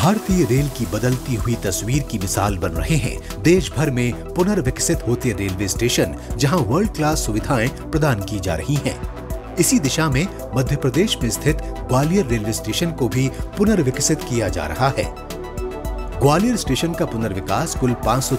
भारतीय रेल की बदलती हुई तस्वीर की मिसाल बन रहे हैं देश भर में पुनर्विकसित होते रेलवे स्टेशन, जहां वर्ल्ड क्लास सुविधाएं प्रदान की जा रही हैं। इसी दिशा में मध्य प्रदेश में स्थित ग्वालियर रेलवे स्टेशन को भी पुनर्विकसित किया जा रहा है। ग्वालियर स्टेशन का पुनर्विकास कुल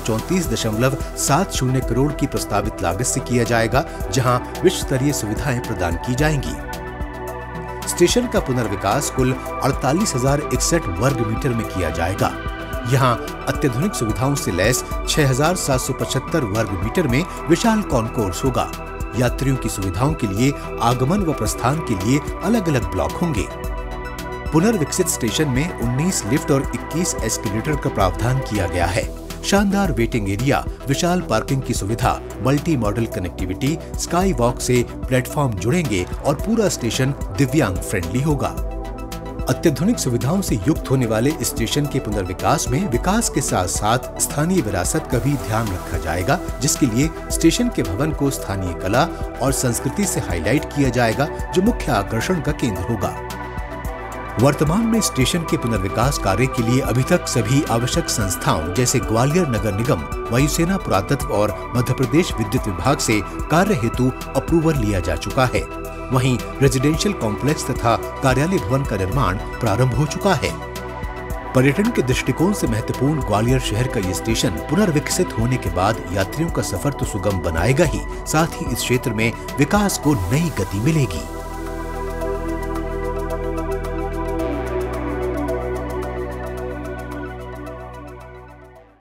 534.70 करोड़ की प्रस्तावित लागत से किया जाएगा, जहां विश्व स्तरीय सुविधाएं प्रदान की जाएंगी। स्टेशन का पुनर्विकास कुल 48,061 वर्ग मीटर में किया जाएगा। यहां अत्याधुनिक सुविधाओं से लैस 6,775 वर्ग मीटर में विशाल कॉन्कोर्स होगा। यात्रियों की सुविधाओं के लिए आगमन व प्रस्थान के लिए अलग अलग ब्लॉक होंगे। पुनर्विकसित स्टेशन में 19 लिफ्ट और 21 एस्केलेटर का प्रावधान किया गया है। शानदार वेटिंग एरिया, विशाल पार्किंग की सुविधा, multi modal connectivity, sky walk से प्लेटफॉर्म जुड़ेंगे और पूरा स्टेशन दिव्यांग फ्रेंडली होगा। अत्याधुनिक सुविधाओं से युक्त होने वाले इस स्टेशन के पुनर्विकास में विकास के साथ साथ स्थानीय विरासत का भी ध्यान रखा जाएगा, जिसके लिए स्टेशन के भवन को स्थानीय कला और संस्कृति से हाईलाइट किया जाएगा, जो मुख्य आकर्षण का केंद्र होगा। वर्तमान में स्टेशन के पुनर्विकास कार्य के लिए अभी तक सभी आवश्यक संस्थाओं जैसे ग्वालियर नगर निगम, वायुसेना पुरातत्व और मध्य प्रदेश विद्युत विभाग से कार्य हेतु अप्रूवल लिया जा चुका है। वहीं रेजिडेंशियल कॉम्प्लेक्स तथा कार्यालय भवन का निर्माण प्रारंभ हो चुका है। पर्यटन के दृष्टिकोण से महत्वपूर्ण ग्वालियर शहर का ये स्टेशन पुनर्विकसित होने के बाद यात्रियों का सफर तो सुगम बनाएगा ही, साथ ही इस क्षेत्र में विकास को नई गति मिलेगी।